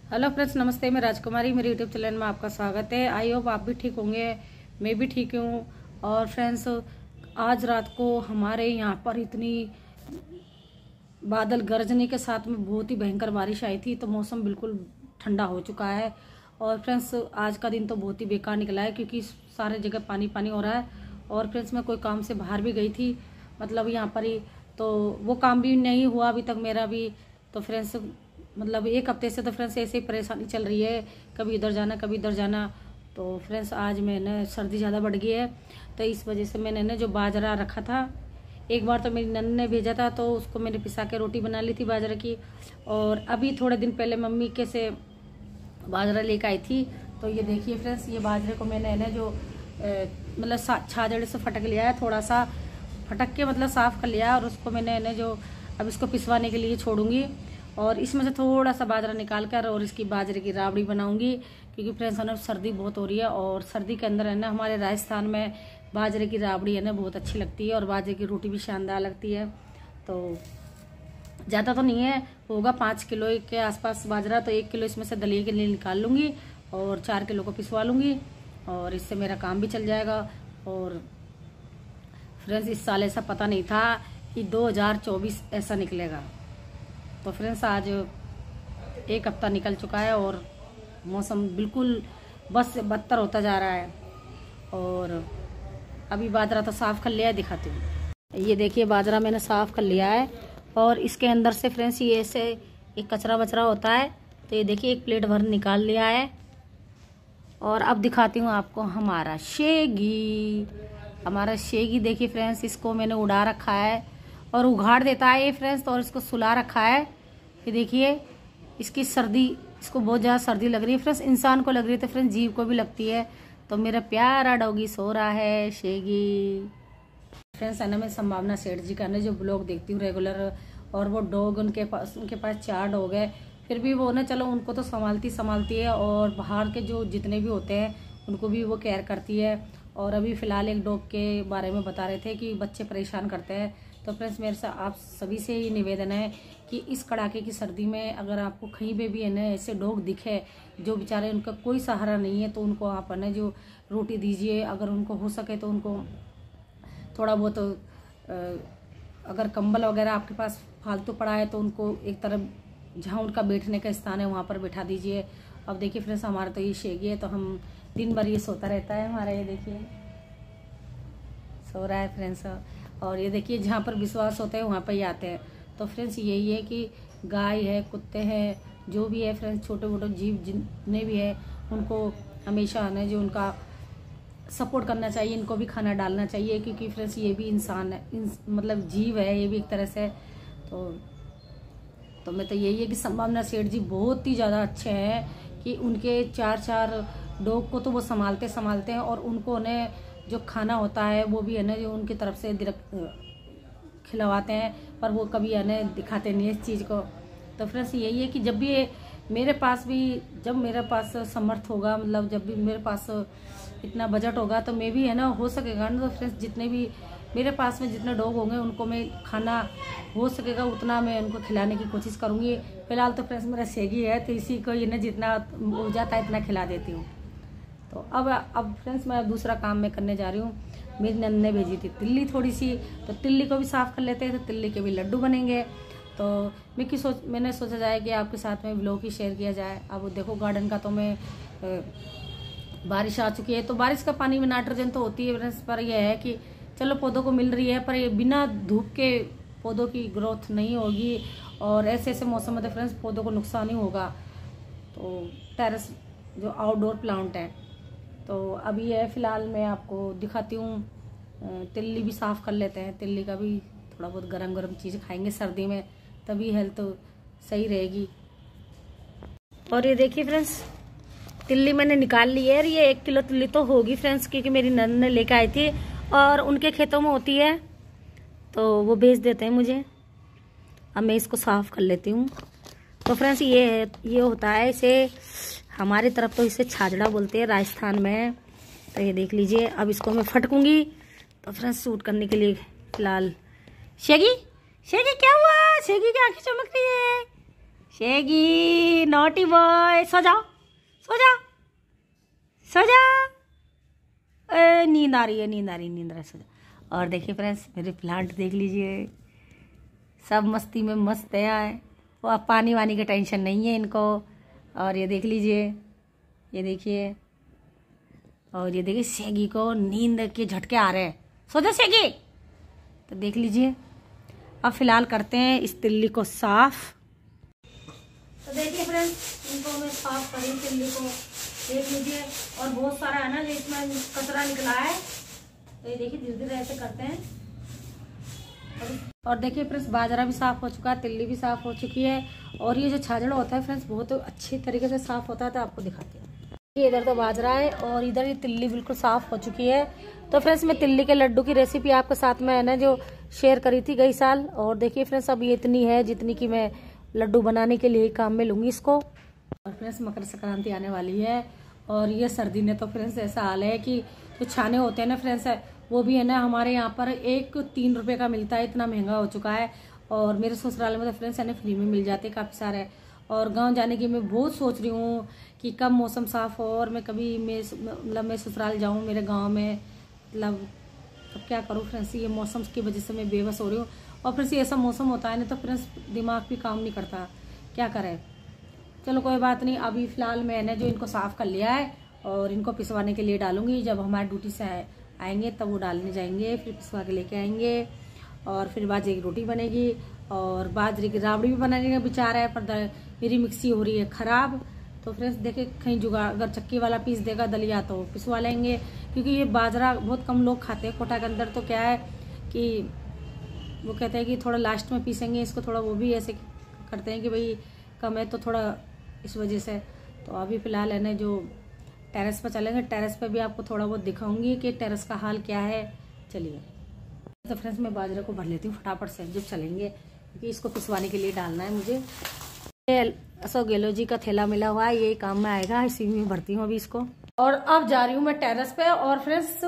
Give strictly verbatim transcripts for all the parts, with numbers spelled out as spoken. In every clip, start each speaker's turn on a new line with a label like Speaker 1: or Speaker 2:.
Speaker 1: Hello friends, नमस्ते। मैं राजकुमारी, मेरे यूट्यूब चैनल में आपका स्वागत है। आई होप आप भी ठीक होंगे, मैं भी ठीक हूँ। और फ्रेंड्स, आज रात को हमारे यहाँ पर इतनी बादल गरजने के साथ में बहुत ही भयंकर बारिश आई थी, तो मौसम बिल्कुल ठंडा हो चुका है। और फ्रेंड्स, आज का दिन तो बहुत ही बेकार निकला है क्योंकि सारे जगह पानी पानी हो रहा है। और फ्रेंड्स, मैं कोई काम से बाहर भी गई थी, मतलब यहाँ पर ही, तो वो काम भी नहीं हुआ अभी तक मेरा भी। तो फ्रेंड्स, मतलब एक हफ्ते से तो फ्रेंड्स ऐसे ही परेशानी चल रही है, कभी इधर जाना कभी इधर जाना। तो फ्रेंड्स, आज मैंने सर्दी ज़्यादा बढ़ गई है, तो इस वजह से मैंने ना जो बाजरा रखा था, एक बार तो मेरी नन्नी ने भेजा था, तो उसको मैंने पिसा के रोटी बना ली थी बाजरा की। और अभी थोड़े दिन पहले मम्मी के से बाजरा लेकर आई थी। तो ये देखिए फ्रेंड्स, ये बाजरे को मैंने ना जो मतलब छाजड़े से फटक लिया है, थोड़ा सा फटक के मतलब साफ़ कर लिया। और उसको मैंने ना जो अब इसको पिसवाने के लिए छोड़ूंगी, और इसमें से थोड़ा सा बाजरा निकाल कर और इसकी बाजरे की राबड़ी बनाऊंगी। क्योंकि फ्रेंड्स, है ना, सर्दी बहुत हो रही है, और सर्दी के अंदर है ना हमारे राजस्थान में बाजरे की राबड़ी है ना बहुत अच्छी लगती है, और बाजरे की रोटी भी शानदार लगती है। तो ज़्यादा तो नहीं है, होगा पाँच किलो के आसपास बाजरा, तो एक किलो इसमें से दलिए के लिए निकाल लूँगी और चार किलो को पिसवा लूँगी, और इससे मेरा काम भी चल जाएगा। और फ्रेंड्स, इस साल ऐसा पता नहीं था कि दो हज़ार चौबीस ऐसा निकलेगा। तो फ्रेंड्स, आज एक हफ्ता निकल चुका है और मौसम बिल्कुल बस से बदतर होता जा रहा है। और अभी बाजरा तो साफ़ कर लिया है, दिखाती हूँ। ये देखिए, बाजरा मैंने साफ़ कर लिया है, और इसके अंदर से फ्रेंड्स ये ऐसे एक कचरा वचरा होता है। तो ये देखिए, एक प्लेट भर निकाल लिया है। और अब दिखाती हूँ आपको हमारा शेगी। हमारा शेगी देखिए फ्रेंड्स, इसको मैंने उड़ा रखा है और उघाड़ देता है ये फ्रेंड्स, और इसको सुला रखा है। ये देखिए, इसकी सर्दी, इसको बहुत ज़्यादा सर्दी लग रही है फ्रेंड्स, इंसान को लग रही है तो फ्रेंड्स जीव को भी लगती है। तो मेरा प्यारा डॉगी सो रहा है, शेगी। फ्रेंड्स, है ना, मैं संभावना सेठ जी का ना जो ब्लॉग देखती हूँ रेगुलर, और वो डॉग उनके पास उनके पास चार डॉग है, फिर भी वो ना चलो उनको तो संभालती संभालती है, और बाहर के जो जितने भी होते हैं उनको भी वो केयर करती है। और अभी फ़िलहाल एक डॉग के बारे में बता रहे थे कि बच्चे परेशान करते हैं। तो फ्रेंड्स, मेरे से आप सभी से ही निवेदन है कि इस कड़ाके की सर्दी में अगर आपको कहीं पे भी है ना ऐसे डॉग दिखे जो बेचारे उनका कोई सहारा नहीं है, तो उनको आप है ना जो रोटी दीजिए। अगर उनको हो सके तो उनको थोड़ा बहुत, अगर कंबल वगैरह आपके पास फालतू पड़ा है तो उनको एक तरफ जहाँ उनका बैठने का स्थान है वहाँ पर बैठा दीजिए। अब देखिए फ्रेंड्स, हमारा तो ये शेगी है, तो हम दिन भर ये सोता रहता है हमारा। ये देखिए सो रहा है फ्रेंड्स। और ये देखिए, जहाँ पर विश्वास होता है वहाँ पर ही आते हैं। तो फ्रेंड्स, यही है कि गाय है, कुत्ते हैं, जो भी है फ्रेंड्स, छोटे मोटे जीव जितने भी है, उनको हमेशा है जो उनका सपोर्ट करना चाहिए, इनको भी खाना डालना चाहिए। क्योंकि फ्रेंड्स, ये भी इंसान है, इन, मतलब जीव है ये भी एक तरह से। तो तो मैं तो यही है कि संभावना सेठ जी बहुत ही ज़्यादा अच्छे हैं कि उनके चार चार डॉग को तो वो संभालते संभालते हैं, और उनको उन्हें जो खाना होता है वो भी है ना जो उनकी तरफ से खिलवाते हैं, पर वो कभी है ना दिखाते नहीं है इस चीज़ को। तो फ्रेंड्स, यही है कि जब भी मेरे पास भी जब मेरे पास समर्थ होगा, मतलब जब भी मेरे पास इतना बजट होगा, तो मैं भी है ना हो सकेगा ना, तो फ्रेंड्स जितने भी मेरे पास में जितने डॉग होंगे उनको मैं खाना हो सकेगा उतना मैं उनको खिलाने की कोशिश करूँगी। फिलहाल तो फ्रेंड्स मेरा शेगी है, तो इसी को ये ना जितना हो जाता है इतना खिला देती हूँ। तो अब अब फ्रेंड्स, मैं दूसरा काम मैं करने जा रही हूँ। मेरी नन्नी ने भेजी थी तिल्ली थोड़ी सी, तो तिल्ली को भी साफ़ कर लेते हैं, तो तिल्ली के भी लड्डू बनेंगे। तो मैं की सोच मैंने सोचा जाए कि आपके साथ में व्लॉग ही शेयर किया जाए। अब देखो, गार्डन का तो मैं बारिश आ चुकी है, तो बारिश का पानी में नाइट्रोजन तो होती है फ्रेंड्स, पर यह है कि चलो पौधों को मिल रही है, पर ये बिना धूप के पौधों की ग्रोथ नहीं होगी, और ऐसे ऐसे मौसम में तो फ्रेंड्स पौधों को नुकसान ही होगा। तो टेरेस जो आउटडोर प्लांट है, तो अभी है फिलहाल मैं आपको दिखाती हूँ। तिल्ली भी साफ़ कर लेते हैं, तिल्ली का भी थोड़ा बहुत गरम गरम चीज़ खाएंगे सर्दी में, तभी हेल्थ तो सही रहेगी। और ये देखिए फ्रेंड्स, तिल्ली मैंने निकाल ली है, ये एक किलो तिल्ली तो होगी फ्रेंड्स, क्योंकि मेरी नन्नी ने लेकर आई थी और उनके खेतों में होती है, तो वो भेज देते हैं मुझे। अब मैं इसको साफ़ कर लेती हूँ। तो फ्रेंड्स, ये ये होता है, इसे हमारी तरफ तो इसे छाजड़ा बोलते हैं राजस्थान में। तो ये देख लीजिए, अब इसको मैं फटकूंगी। तो फ्रेंड्स, सूट करने के लिए फिलहाल शेगी शेगी क्या हुआ? शेगी की आंखें चमक रही है। शेगी नॉटी बॉय, सो जाओ सो जाओ सो जाओ। ए, नींद आ रही है नींद आ रही नींद आ रही सो जाओ। और देखिए फ्रेंड्स मेरे प्लांट देख लीजिए, सब मस्ती में मस्त है। वो अब पानी वानी की टेंशन नहीं है इनको। और ये देख लीजिए, ये देखिए, और ये देखिए शेगी को नींद के झटके आ रहे हैं। सो जा शेगी। तो देख लीजिए अब फिलहाल करते हैं इस तिल्ली को साफ। तो देखिए फ्रेंड्स इनको मैं साफ करी तिल्ली को, देख लीजिए। और बहुत सारा है ना जो इसमें कचरा निकला है, तो ये देखिए धीरे धीरे ऐसे करते हैं। और देखिए फ्रेंड्स बाजरा भी साफ हो चुका है, तिल्ली भी साफ हो चुकी है। और ये जो छाजड़ा होता है फ्रेंड्स बहुत अच्छी तरीके से साफ होता है, तो आपको दिखाते हैं। ये इधर तो बाजरा है और इधर ये तिल्ली बिल्कुल साफ हो चुकी है। तो फ्रेंड्स मैं तिल्ली के लड्डू की रेसिपी आपके साथ में है ना जो शेयर करी थी गई साल। और देखिए फ्रेंड्स अब ये इतनी है जितनी कि मैं लड्डू बनाने के लिए काम में लूँगी इसको। और फ्रेंड्स मकर संक्रांति आने वाली है और ये सर्दी ने तो फ्रेंड्स ऐसा हाल है कि जो छाने होते हैं ना फ्रेंड्स वो भी है ना हमारे यहाँ पर एक तीन रुपए का मिलता है, इतना महंगा हो चुका है। और मेरे ससुराल में तो फ्रेंड्स है ना फ्री में मिल जाते काफ़ी सारे। और गांव जाने की मैं बहुत सोच रही हूँ कि कब मौसम साफ हो और मैं कभी मैं मतलब मैं ससुराल जाऊँ मेरे गांव में। मतलब अब क्या करूँ फ्रेंड्स, ये मौसम की वजह से मैं बेबस हो रही हूँ। और फ्रेंड्स ऐसा मौसम होता है ना तो फ्रेंड्स दिमाग भी काम नहीं करता, क्या करें। चलो कोई बात नहीं, अभी फ़िलहाल मैंने जो इनको साफ़ कर लिया है और इनको पिसवाने के लिए डालूंगी। जब हमारे ड्यूटी से आएंगे तब वो डालने जाएंगे, फिर पिसवा के लेके आएंगे। और फिर बाजरे की रोटी बनेगी और बाजरे की राबड़ी भी बनाने का विचार है, पर मेरी मिक्सी हो रही है ख़राब। तो फ्रेंड्स देखे कहीं जुगाड़, अगर चक्की वाला पीस देगा दलिया तो पिसवा लेंगे, क्योंकि ये बाजरा बहुत कम लोग खाते हैं कोटा के अंदर। तो क्या है कि वो कहते हैं कि थोड़ा लास्ट में पीसेंगे इसको, थोड़ा वो भी ऐसे करते हैं कि भाई कम है तो थोड़ा इस वजह से। तो अभी फ़िलहाल है ना जो टेरेस पर चलेंगे, टेरेस पे भी आपको थोड़ा बहुत दिखाऊंगी कि टेरेस का हाल क्या है। चलिए तो फ्रेंड्स मैं बाजरे को भर लेती हूँ फटाफट से जब चलेंगे, क्योंकि इसको पिसवाने के लिए डालना है मुझे। अशोक गहलोत जी का थैला मिला हुआ है, यही काम में आएगा, इसी में भरती हूँ अभी इसको। और अब जा रही हूँ मैं टेरेस पे। और फ्रेंड्स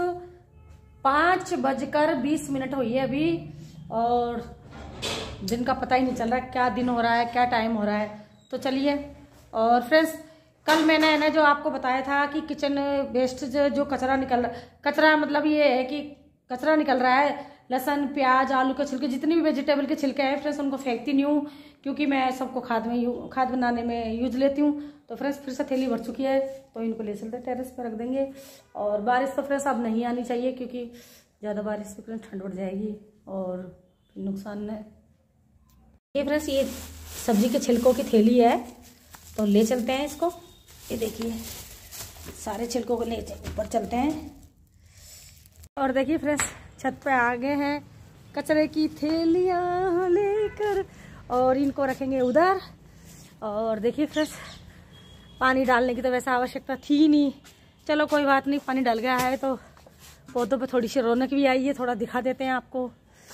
Speaker 1: पाँच बजकर बीस मिनट हुई है अभी और दिन का पता ही नहीं चल रहा है क्या दिन हो रहा है क्या टाइम हो रहा है। तो चलिए। और फ्रेंड्स कल मैंने है ना जो आपको बताया था कि किचन वेस्ट जो कचरा निकल रहा, कचरा मतलब ये है कि कचरा निकल रहा है, लहसुन प्याज आलू के छिलके जितनी भी वेजिटेबल के छिलके हैं फ्रेंड्स उनको फेंकती नहीं हूँ, क्योंकि मैं सबको खाद में खाद बनाने में यूज लेती हूँ। तो फ्रेंड्स फिर से थैली भर चुकी है, तो इनको ले चलते टेरेस पर रख देंगे। और बारिश तो फ्रेंड्स अब नहीं आनी चाहिए, क्योंकि ज़्यादा बारिश से फ्रेंड्स ठंड बढ़ जाएगी और नुकसान है। ये फ्रेंड्स ये सब्जी के छिलकों की थैली है, तो ले चलते हैं इसको। ये देखिए सारे छिलकों को ले ऊपर चलते हैं। और देखिए फ्रेंड्स छत पे आ गए हैं कचरे की थैलियाँ लेकर और इनको रखेंगे उधर। और देखिए फ्रेंड्स पानी डालने की तो वैसे आवश्यकता थी नहीं, चलो कोई बात नहीं, पानी डल गया है तो पौधों पे थोड़ी सी रौनक भी आई है, थोड़ा दिखा देते हैं आपको।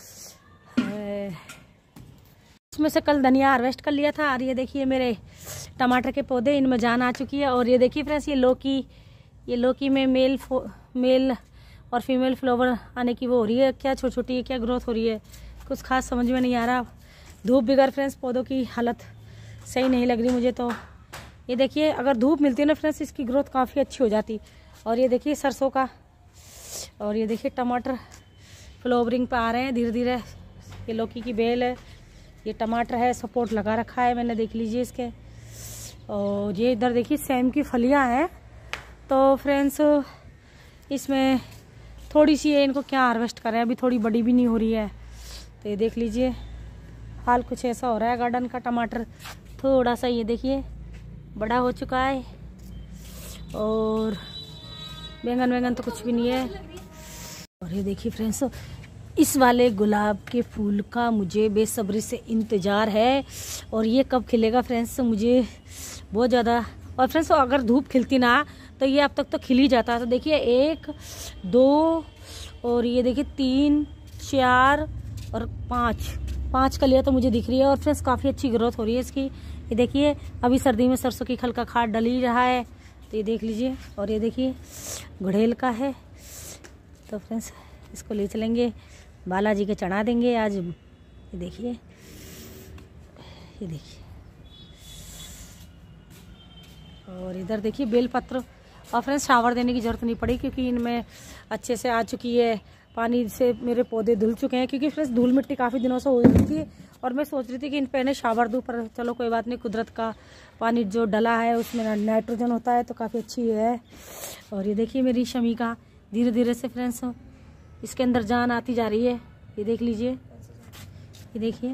Speaker 1: इसमें से कल धनिया हार्वेस्ट कर लिया था और ये देखिए मेरे टमाटर के पौधे, इनमें जान आ चुकी है। और ये देखिए फ्रेंड्स ये लौकी, ये लौकी में मेल मेल और फीमेल फ्लावर आने की वो हो रही है, क्या छोटी छोटी क्या ग्रोथ हो रही है, कुछ खास समझ में नहीं आ रहा। धूप बिगड़ फ्रेंड्स पौधों की हालत सही नहीं लग रही मुझे। तो ये देखिए अगर धूप मिलती है ना फ्रेंड्स इसकी ग्रोथ काफ़ी अच्छी हो जाती। और ये देखिए सरसों का, और ये देखिए टमाटर फ्लावरिंग पे आ रहे हैं धीरे धीरे। ये लौकी की बेल है, ये टमाटर है, सपोर्ट लगा रखा है मैंने, देख लीजिए इसके। और ये इधर देखिए सेम की फलियां हैं। तो फ्रेंड्स इसमें थोड़ी सी है, इनको क्या हार्वेस्ट करें, अभी थोड़ी बड़ी भी नहीं हो रही है। तो ये देख लीजिए हाल कुछ ऐसा हो रहा है गार्डन का। टमाटर थोड़ा सा ये देखिए बड़ा हो चुका है और बैंगन वैगन तो कुछ भी नहीं है। और ये देखिए फ्रेंड्स इस वाले गुलाब के फूल का मुझे बेसब्री से इंतज़ार है और ये कब खिलेगा फ्रेंड्स, मुझे बहुत ज़्यादा। और फ्रेंड्स अगर धूप खिलती ना तो ये अब तक तो खिल ही जाता। तो देखिए एक दो और ये देखिए तीन चार और पाँच पाँच कलियाँ तो मुझे दिख रही है। और फ्रेंड्स काफ़ी अच्छी ग्रोथ हो रही है इसकी। ये देखिए अभी सर्दी में सरसों की खल का खाद डल ही रहा है, तो ये देख लीजिए। और ये देखिए गुड़हेल का है, तो फ्रेंड्स इसको ले चलेंगे बालाजी के चढ़ा देंगे आज। ये देखिए, ये देखिए और इधर देखिए बेलपत्र। और फ्रेंड्स शावर देने की जरूरत नहीं पड़ी क्योंकि इनमें अच्छे से आ चुकी है, पानी से मेरे पौधे धुल चुके हैं। क्योंकि फ्रेंड्स धूल मिट्टी काफ़ी दिनों से हो रही थी और मैं सोच रही थी कि इन पे शावर दूँ, पर चलो कोई बात नहीं, कुदरत का पानी जो डला है उसमें नाइट्रोजन होता है तो काफ़ी अच्छी है। और ये देखिए मेरी शमी का धीरे धीरे से फ्रेंड्स इसके अंदर जान आती जा रही है। ये देख लीजिए, ये देखिए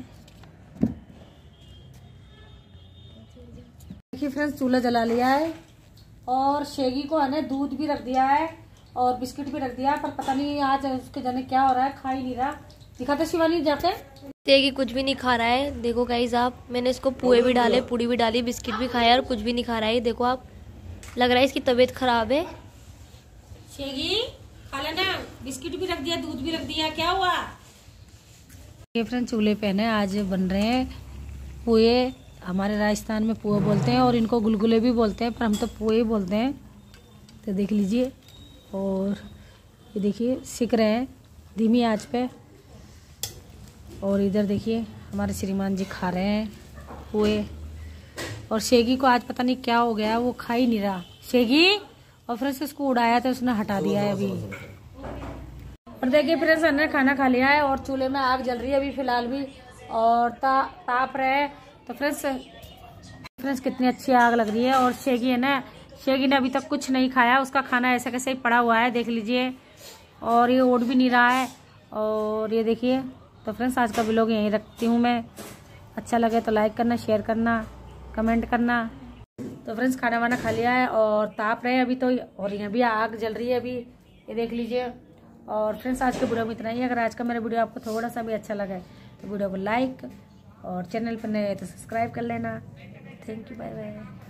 Speaker 1: देखिए फ्रेंड्स चूल्हा जला लिया है और शेगी को है ना दूध भी रख दिया है और बिस्किट भी रख दिया है, पर पता नहीं आज उसके जाने क्या हो रहा है, खा ही नहीं रहा। दिखाते शिवानी जाके।
Speaker 2: देखिए कुछ भी नहीं खा रहा है। देखो गाइस आप, मैंने इसको पुए भी डाले, पूड़ी भी डाली, बिस्किट भी खाया और कुछ भी नहीं खा रहा है। देखो आप, लग रहा है इसकी तबीयत खराब है।
Speaker 1: शेगी खा लेना, बिस्किट भी रख दिया, दूध भी रख दिया, क्या हुआ? ये फ्रेंड्स चूल्हे पे ना आज बन रहे हैं पुए। हमारे राजस्थान में पुआ बोलते हैं और इनको गुलगुले भी बोलते हैं, पर हम तो पुए ही बोलते हैं। तो देख लीजिए, और ये देखिए सिक रहे हैं धीमी आंच पे। और इधर देखिए हमारे श्रीमान जी खा रहे हैं पुए। और शेगी को आज पता नहीं क्या हो गया, वो खा ही नहीं रहा शेगी। और फिर से उसको उड़ाया तो उसने हटा दिया है अभी। और देखिए फिर से हमने खाना खा लिया है और चूल्हे में आग जल रही है अभी फिलहाल भी, और ता, ताप रहे हैं। तो फ्रेंड्स फ्रेंड्स कितनी अच्छी आग लग रही है। और शेगी है ना, शेगी ने अभी तक कुछ नहीं खाया, उसका खाना ऐसा कैसे ही पड़ा हुआ है, देख लीजिए। और ये उड़ भी नहीं रहा है। और ये देखिए। तो फ्रेंड्स आज का व्लॉग यहीं रखती हूँ मैं। अच्छा लगे तो लाइक करना, शेयर करना, कमेंट करना। तो फ्रेंड्स खाना वाना खा लिया है और ताप रहे हैं अभी तो, और यहाँ भी आग जल रही है अभी, ये देख लीजिए। और फ्रेंड्स आज के वीडियो में इतना ही। अगर आज का मेरा वीडियो आपको थोड़ा सा भी अच्छा लगा है तो वीडियो को लाइक और चैनल पर नए तो सब्सक्राइब कर लेना। Thank you, bye bye.